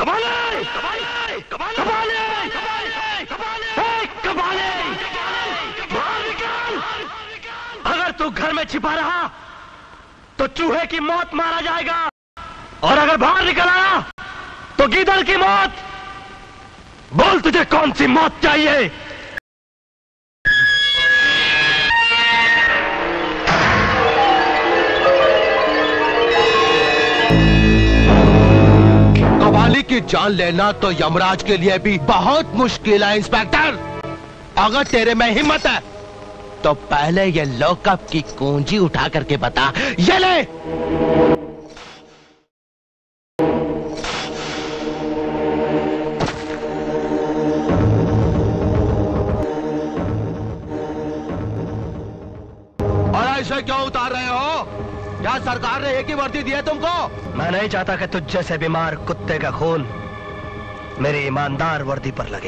कबाले कबाले कबाले कबाले बाहर निकल। अगर तू घर में छिपा रहा तो चूहे की मौत मारा जाएगा, और अगर बाहर निकल आया तो गीदड़ की मौत। बोल तुझे कौन सी मौत चाहिए? कबाली की जान लेना तो यमराज के लिए भी बहुत मुश्किल है इंस्पेक्टर। अगर तेरे में हिम्मत है तो पहले ये लॉकअप की कुंजी उठा करके बता। ये ले। और ऐसे क्यों उतार रहे हो? क्या सरकार ने एक ही वर्दी दी है तुमको? मैं नहीं चाहता कि तुझ जैसे बीमार कुत्ते का खून मेरी ईमानदार वर्दी पर लगे।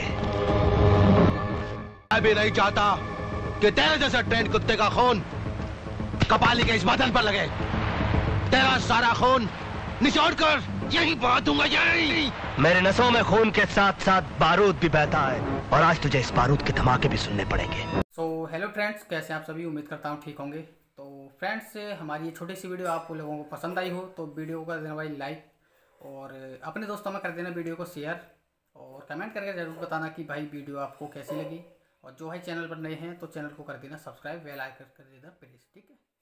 मैं भी नहीं चाहता कि तेरे जैसे ट्रेन कुत्ते का खून कपाली के इस बदन पर लगे। तेरा सारा खून निचोड़ कर यही बहा दूंगा। यही मेरे नसों में खून के साथ साथ बारूद भी बहता है, और आज तुझे इस बारूद के धमाके भी सुनने पड़ेंगे। हेलो फ्रेंड्स, कैसे आप सभी? उम्मीद करता हूँ ठीक होंगे। तो फ्रेंड्स, हमारी ये छोटी सी वीडियो आप लोगों को पसंद आई हो तो वीडियो को कर देना भाई लाइक, और अपने दोस्तों में कर देना वीडियो को शेयर, और कमेंट करके ज़रूर बताना कि भाई वीडियो आपको कैसी लगी। और जो है चैनल पर नए हैं तो चैनल को कर देना सब्सक्राइब, बेल आइकन कर देना प्लीज़, ठीक है।